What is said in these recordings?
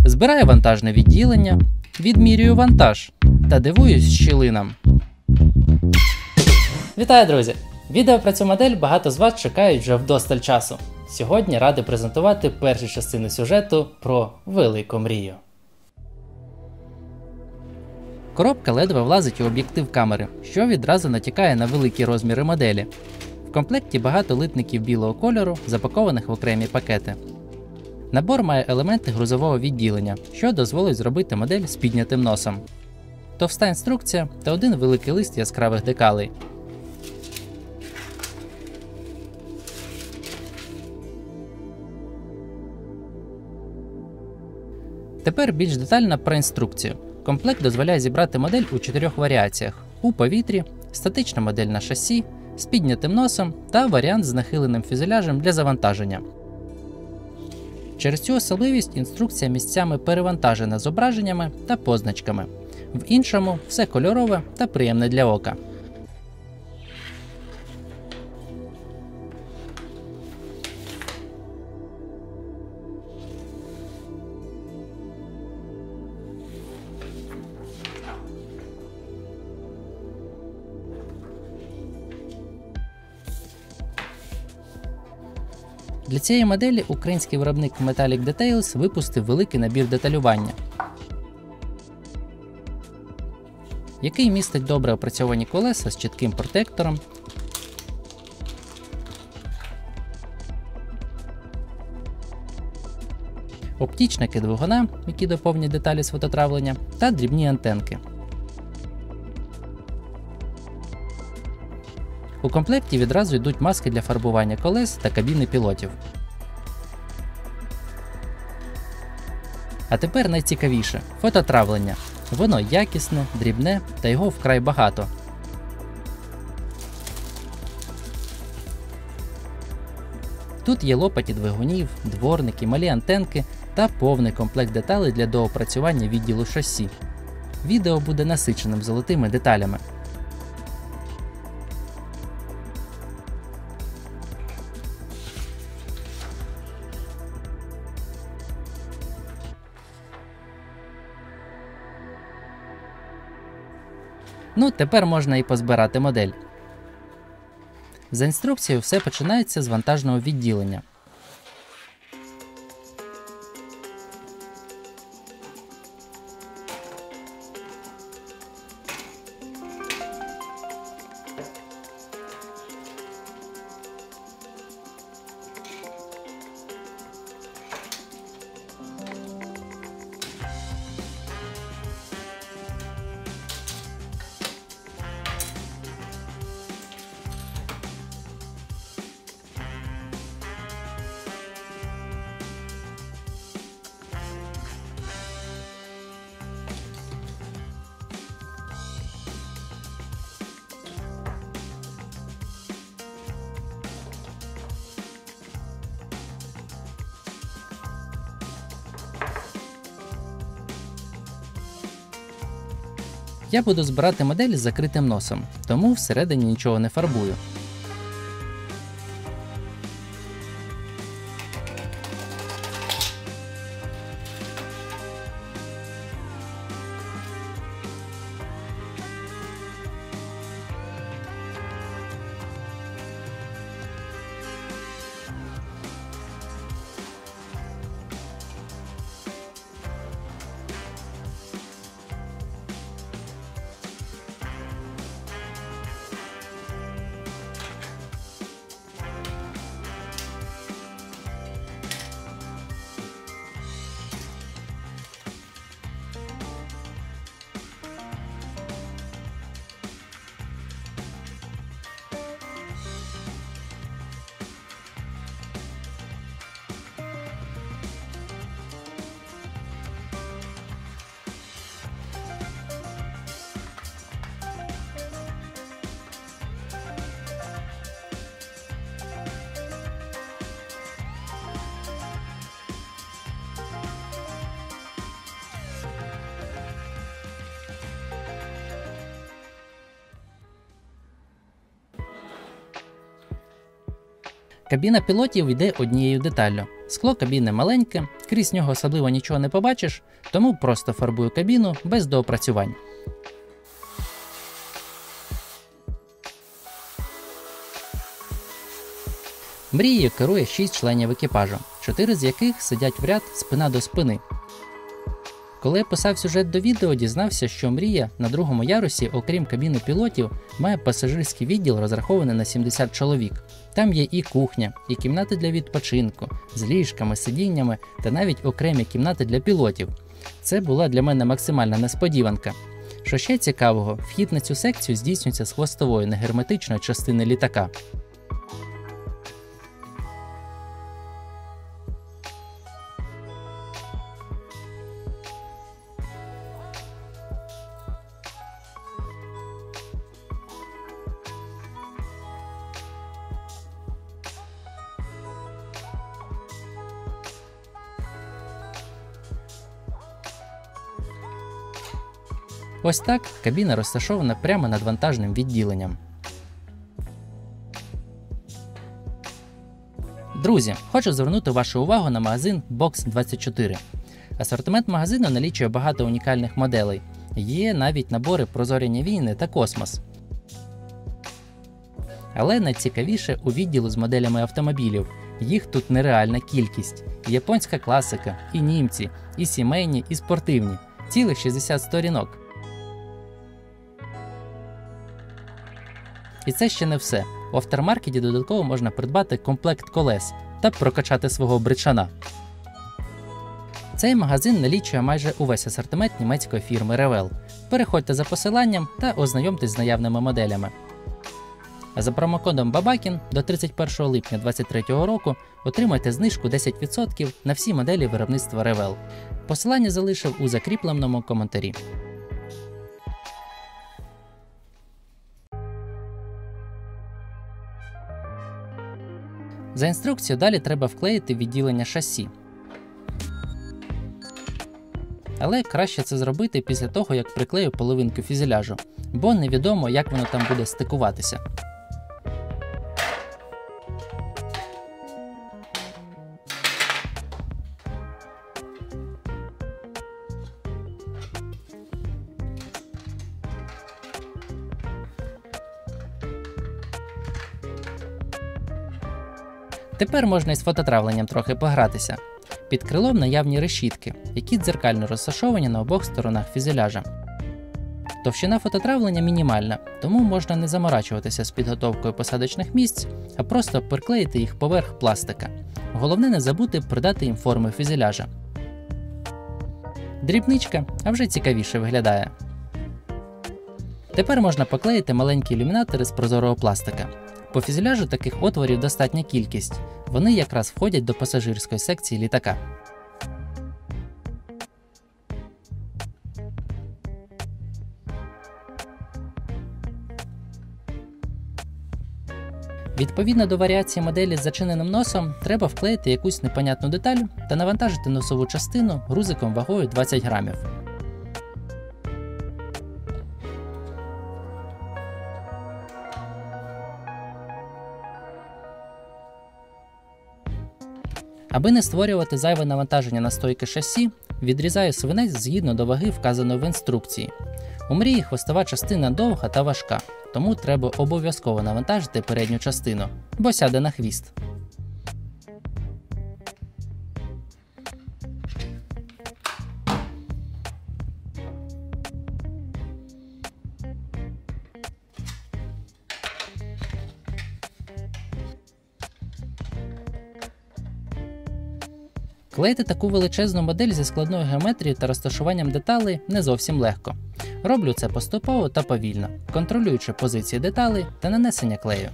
Збираю вантажне відділення, відмірюю вантаж та дивуюсь щілинам. Вітаю, друзі! Відео про цю модель багато з вас чекають вже вдосталь часу. Сьогодні радий презентувати першу частину сюжету про велику мрію. Коробка ледве влазить у об'єктив камери, що відразу натякає на великі розміри моделі. В комплекті багато литників білого кольору, запакованих в окремі пакети. Набор має елементи грузового відділення, що дозволить зробити модель з піднятим носом. Товста інструкція та один великий лист яскравих декалей. Тепер більш детально про інструкцію. Комплект дозволяє зібрати модель у 4 варіаціях: у повітрі, статична модель на шасі, з піднятим носом та варіант з нахиленим фюзеляжем для завантаження. Через цю особливість інструкція місцями перевантажена зображеннями та позначками. В іншому все кольорове та приємне для ока. Для цієї моделі український виробник Metallic Details випустив великий набір деталювання, який містить добре опрацьовані колеса з чітким протектором, оптічники двигуна, які доповнюють деталі з фототравлення, та дрібні антенки. У комплекті відразу йдуть маски для фарбування колес та кабіни пілотів. А тепер найцікавіше – фототравлення. Воно якісне, дрібне та його вкрай багато. Тут є лопаті двигунів, дворники, малі антенки та повний комплект деталей для доопрацювання відділу шасі. Відео буде насиченим золотими деталями. Ну, тепер можна і позбирати модель. За інструкцією все починається з вантажного відділення. Я буду збирати модель з закритим носом, тому всередині нічого не фарбую. Кабіна пілотів йде однією деталлю. Скло кабіни маленьке, крізь нього особливо нічого не побачиш, тому просто фарбую кабіну без доопрацювань. Мрією керує 6 членів екіпажу, 4 з яких сидять в ряд спина до спини. Коли я писав сюжет до відео, дізнався, що Мрія на другому ярусі, окрім кабіни пілотів, має пасажирський відділ, розрахований на 70 чоловік. Там є і кухня, і кімнати для відпочинку, з ліжками, сидіннями та навіть окремі кімнати для пілотів. Це була для мене максимальна несподіванка. Що ще цікавого, вхід на цю секцію здійснюється з хвостової негерметичної частини літака. Ось так кабіна розташована прямо над вантажним відділенням. Друзі, хочу звернути вашу увагу на магазин Box24. Асортимент магазину налічує багато унікальних моделей. Є навіть набори про зоряні війни та космос. Але найцікавіше у відділу з моделями автомобілів. Їх тут нереальна кількість. І японська класика, і німці, і сімейні, і спортивні. Цілих 60 сторінок. І це ще не все. У автомаркеті додатково можна придбати комплект колес та прокачати свого бричана. Цей магазин налічує майже увесь асортимент німецької фірми Revell. Переходьте за посиланням та ознайомтесь з наявними моделями. А за промокодом BABAKIN до 31 липня 2023 року отримайте знижку 10% на всі моделі виробництва Revell. Посилання залишив у закріпленому коментарі. За інструкцією далі треба вклеїти відділення шасі. Але краще це зробити після того, як приклею половинку фюзеляжу, бо невідомо, як воно там буде стикуватися. Тепер можна із фототравленням трохи погратися. Під крилом наявні решітки, які дзеркально розташовані на обох сторонах фюзеляжа. Товщина фототравлення мінімальна, тому можна не заморачуватися з підготовкою посадочних місць, а просто приклеїти їх поверх пластика. Головне не забути придати їм форми фюзеляжа. Дрібничка, а вже цікавіше виглядає. Тепер можна поклеїти маленькі ілюмінатори з прозорого пластика. По фюзеляжу таких отворів достатня кількість, вони якраз входять до пасажирської секції літака. Відповідно до варіації моделі з зачиненим носом, треба вклеїти якусь непонятну деталь та навантажити носову частину грузиком вагою 20 грамів. Аби не створювати зайве навантаження на стойки шасі, відрізаю свинець згідно до ваги, вказаної в інструкції. У Мрії хвостова частина довга та важка, тому треба обов'язково навантажити передню частину, бо сяде на хвіст. Клеїти таку величезну модель зі складною геометрією та розташуванням деталей не зовсім легко. Роблю це поступово та повільно, контролюючи позиції деталей та нанесення клею.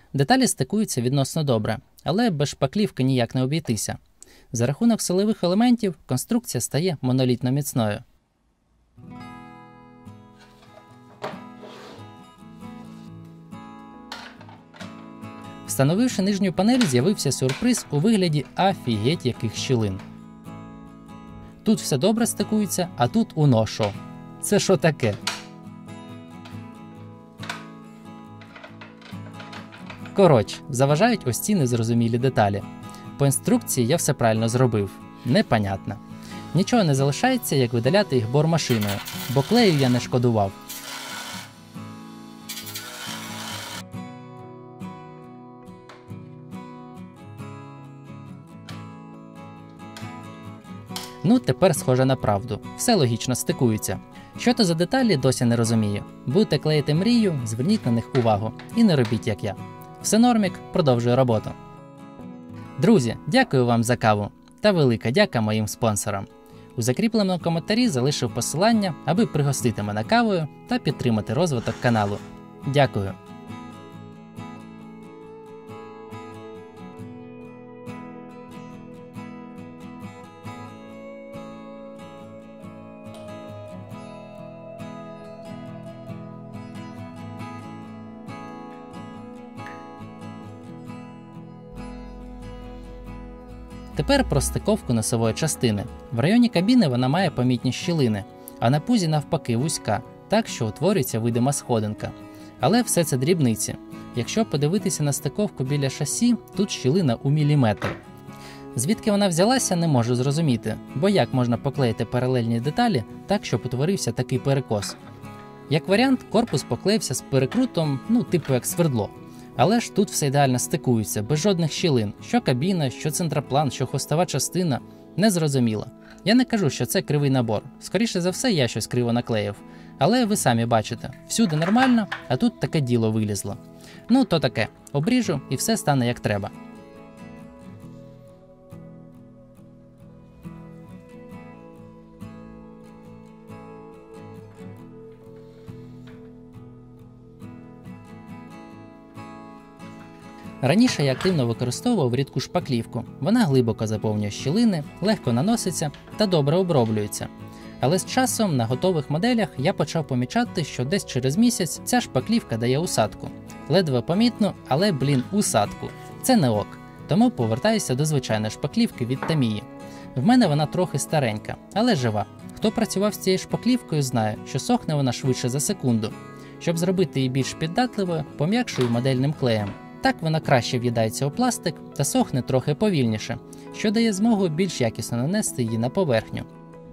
Деталі стикуються відносно добре, але без шпаклівки ніяк не обійтися. За рахунок силових елементів конструкція стає монолітно міцною. Встановивши нижню панель, з'явився сюрприз у вигляді афігеть яких щілин. Тут все добре стикується, а тут уношо. Це що таке? Коротше, заважають ось ці незрозумілі деталі. По інструкції я все правильно зробив. Непонятно. Нічого не залишається, як видаляти їх бормашиною, бо клею я не шкодував. Ну, тепер схоже на правду. Все логічно стикується. Що то за деталі, досі не розумію. Будете клеїти мрію, зверніть на них увагу. І не робіть, як я. Все нормік, продовжую роботу. Друзі, дякую вам за каву. Та велика дяка моїм спонсорам. У закріпленому коментарі залишив посилання, аби пригостити мене кавою та підтримати розвиток каналу. Дякую. Тепер про стиковку носової частини. В районі кабіни вона має помітні щілини, а на пузі навпаки вузька, так що утворюється видима сходинка. Але все це дрібниці. Якщо подивитися на стиковку біля шасі, тут щілина у міліметр. Звідки вона взялася, не можу зрозуміти, бо як можна поклеїти паралельні деталі так, щоб утворився такий перекос. Як варіант, корпус поклеївся з перекрутом, типу як свердло. Але ж тут все ідеально стикується, без жодних щілин. Що кабіна, що центроплан, що хвостова частина – незрозуміло. Я не кажу, що це кривий набор. Скоріше за все, я щось криво наклеїв. Але ви самі бачите, всюди нормально, а тут таке діло вилізло. Ну, то таке. Обріжу і все стане як треба. Раніше я активно використовував рідку шпаклівку. Вона глибоко заповнює щілини, легко наноситься та добре оброблюється. Але з часом на готових моделях я почав помічати, що десь через місяць ця шпаклівка дає усадку. Ледве помітно, але, усадку. Це не ок. Тому повертаюся до звичайної шпаклівки від Tamiya. В мене вона трохи старенька, але жива. Хто працював з цією шпаклівкою, знає, що сохне вона швидше за секунду. Щоб зробити її більш піддатливою, пом'якшую модельним клеєм. Так вона краще в'їдається у пластик та сохне трохи повільніше, що дає змогу більш якісно нанести її на поверхню.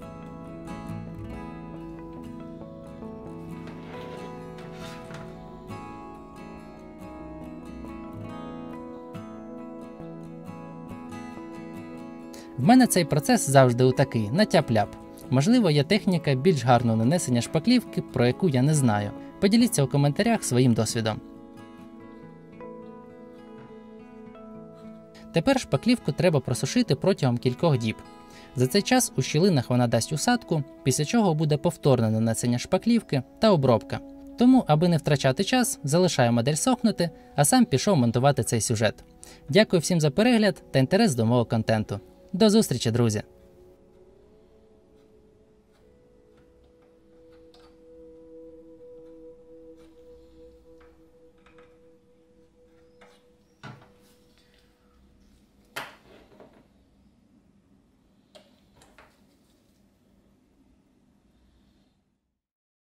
В мене цей процес завжди отакий, на тяп-ляп. Можливо, є техніка більш гарного нанесення шпаклівки, про яку я не знаю. Поділіться у коментарях своїм досвідом. Тепер шпаклівку треба просушити протягом кількох діб. За цей час у щілинах вона дасть усадку, після чого буде повторне нанесення шпаклівки та обробка. Тому, аби не втрачати час, залишаю модель сохнути, а сам пішов монтувати цей сюжет. Дякую всім за перегляд та інтерес до мого контенту. До зустрічі, друзі!